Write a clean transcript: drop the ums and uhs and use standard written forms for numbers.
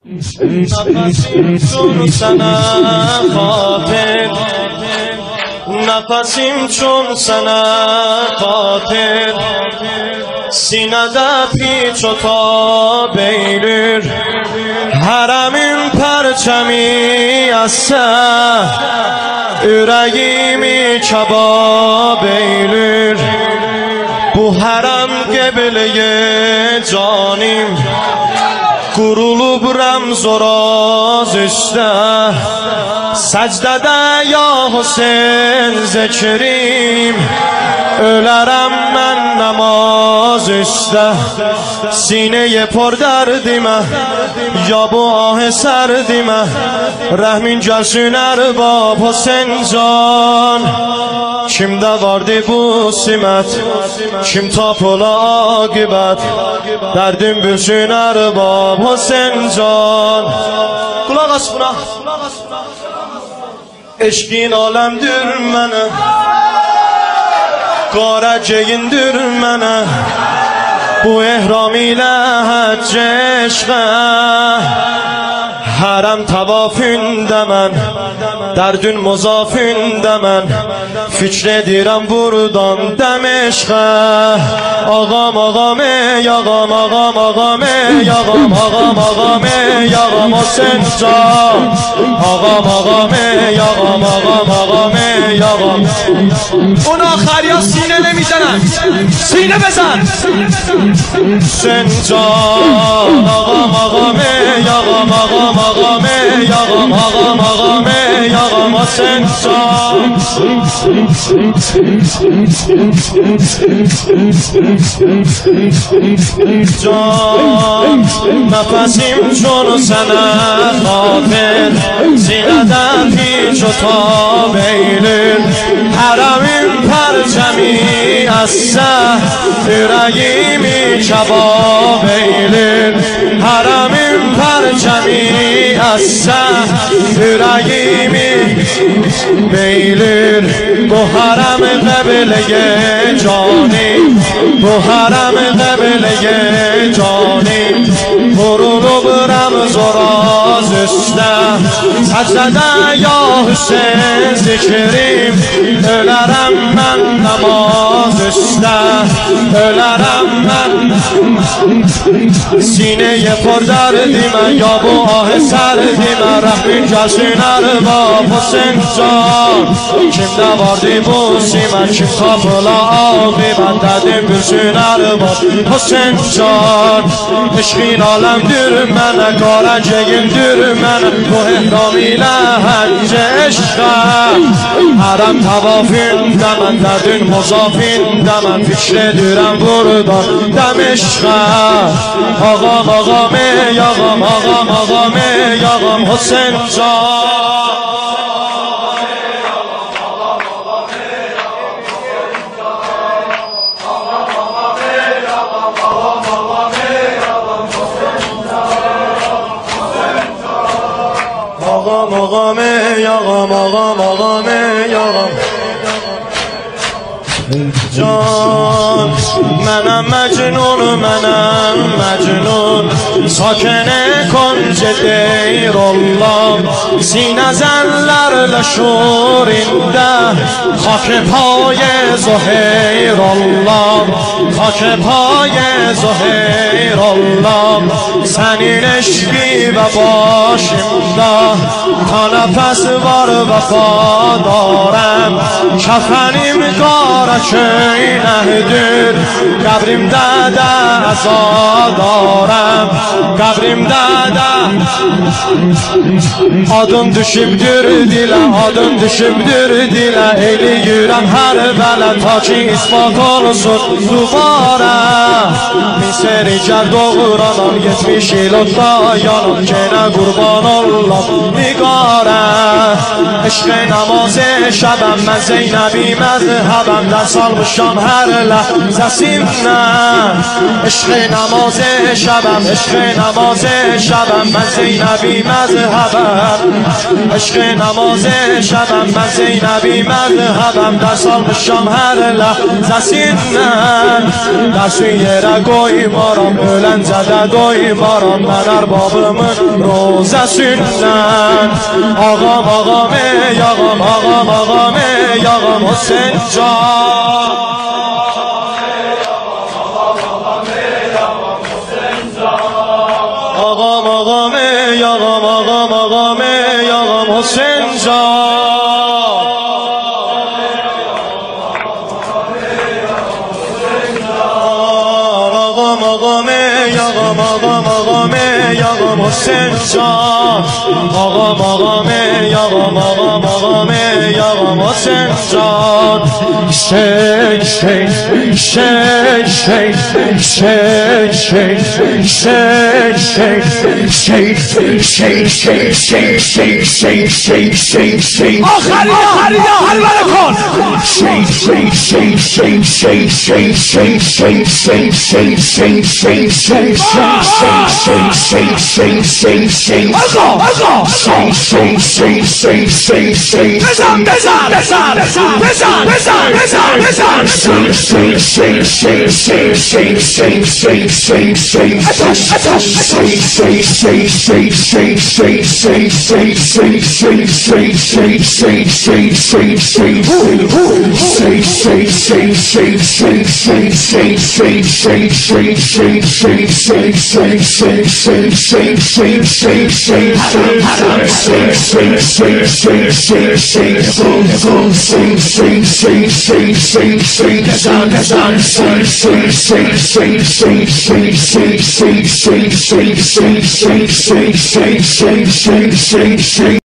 نفسیم چون سنه خاطر، نفسیم چون سنه خاطر، سینه ده پیچ و تا بیرر، حرمین پرچمی azsa, yüreğimi kebab eylir. Bu haram qebleye canim, qurulub rəmz o raz üstə, səcdədə ya Hüseyn zikrim, ölərəm mən namaz üstə. Sineye پر dərdimə, ya bu ah sərdimə, rəhmin gəlsin ərbab Hüseyn can. Kimdə vardı bu simət, kim tapıla aqibət, dərdim bilsin ərbab Hüseyn can. Qulaq as buna. Eşqin aləmdir mənə, qara geyindir mənə, bu ehram ilə həcc eşqə. Hərəm təvafində mən, dərdün muzafində mən, fikr edirəm buradan Dəməşqə. Ağam ağam ey ağam ağam ağam ey ağam ağam ağam ey ağam Hüseyn can. Ağam ağam ey ağam ağam ağam ey ağam. اون آخریا سینه نمیزنن، سینه بزن. Hüseyn can. Ağam ağam ey ağam ağam ağam ey ağam ağam ağam ey ağam Hüseyn can. Can, nefesim çun sana xatir, sineden piç o tab eylir. Hərəmin pərçəmi azsa, yüreğimi kebab eylir. Hərəmin pərçəmi azsa, yüreğimi beylir. Bu harem qebleye canim, bu harem qebleye canim, qurulub rəmz o raz üstə, səcdədə ya Hüseyn zikrim, ölərəm mən namaz üstə, ölərəm mən. Sineye پر dərdimə, ya bu ah sərdimə, rəhmin gəlsin ərbab Hüseyn can. Kimdə vardı bu simət, kim tapıla aqibət, dərdim bilsin ərbab Hüseyn can. Eşqin aləmdir mənə, qara geyindir mənə, bu ehram ilə həcc eşqə. Hərəm təvafində mən, dərdin muzafində mən, fikr edirəm buradan Dəməşqə. Ağam ağam ey ağam ağam ağam ey ağam Hüseyn can. Ağam ağam ey ağam ağam ağam ey ağam can. Mənəm məcnun, mənəm məcnun, sakene کنج دیر الله، سینه زنلرle şurinde، خاک پای زهیر الله، خاک پای زهیر الله. senin eşki ve başımda ta nefes var vefadارم، kefenim qara köynəkdir، qəbrimdə də əzadarəm، qəbrimdə də adın düşübdür dilə, adın düşübdür dilə. Eləyirəm hər bələ ta ki ispat olsun duvara. Min seri gər doğranan 70 il otda yanan, kenə qurban ollam niqara. Eşq namaz şəbəm, mən Zeynəbi məzhəbəm, dər salmışam hər ləhzəsimdən. Eşq namaz şəbəm, eşq namaz şəbəm, من زینبی مذهبم عشق نماز شبم من زینبی مذهبم در سال شام هر لحظه سینم در سوی رگوی بارم بلند زده گوی بارم من اربابمın روزه سینم آقام آقام یاغام آقام آقام یاغام حسین جان آقام آقام یاغام آقام آقام یاغام حسین جان آقام آقام یاغام آقام آقام یاغام حسین جان آقام آقام یاغام آقام آقام یاغام حسین جان شیک شیک شیک شیک شیک شیک شیک شیک شیک شیک شیک شیک شیک شیک شیک شیک آخری هر کن شیک شیک شیک شیک شیک شیک شیک شیک شیک شیک شیک شیک شیک شیک شیک شیک شیک آقا شیک شیک شیک شیک شیک بزن shake, shake, shake, shake, shake, shake, shake, shake, shake, shake,